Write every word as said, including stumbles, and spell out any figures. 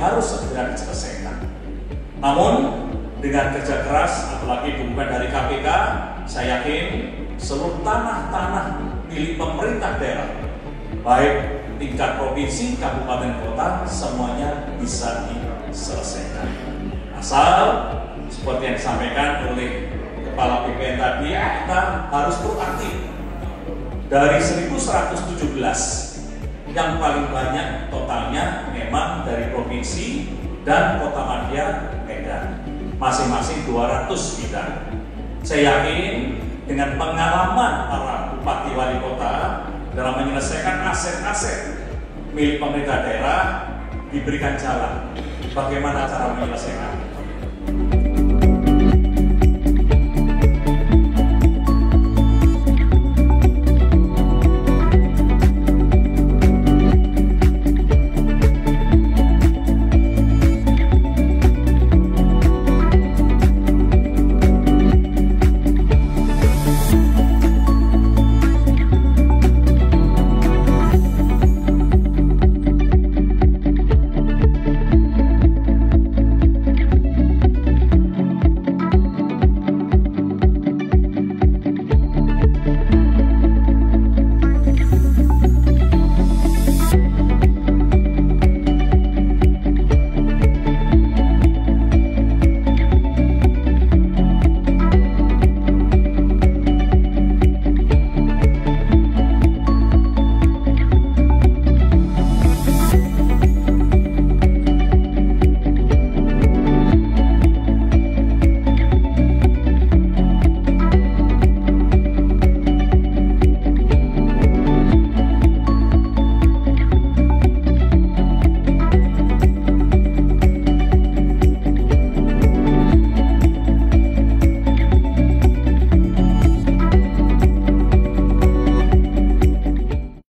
harus segera diselesaikan. Namun dengan kerja keras, apalagi dukungan dari K P K, saya yakin seluruh tanah-tanah milik pemerintah daerah, baik tingkat provinsi, kabupaten, kota, semuanya bisa diselesaikan. Asal seperti yang disampaikan oleh Kepala B P N tadi, kita harus proaktif. Dari seribu seratus tujuh belas, yang paling banyak totalnya memang dari provinsi dan Kota Madya, Medan, masing-masing dua ratus bidang. Saya yakin dengan pengalaman para bupati wali kota dalam menyelesaikan aset-aset milik pemerintah daerah, diberikan jalan bagaimana cara menyelesaikan.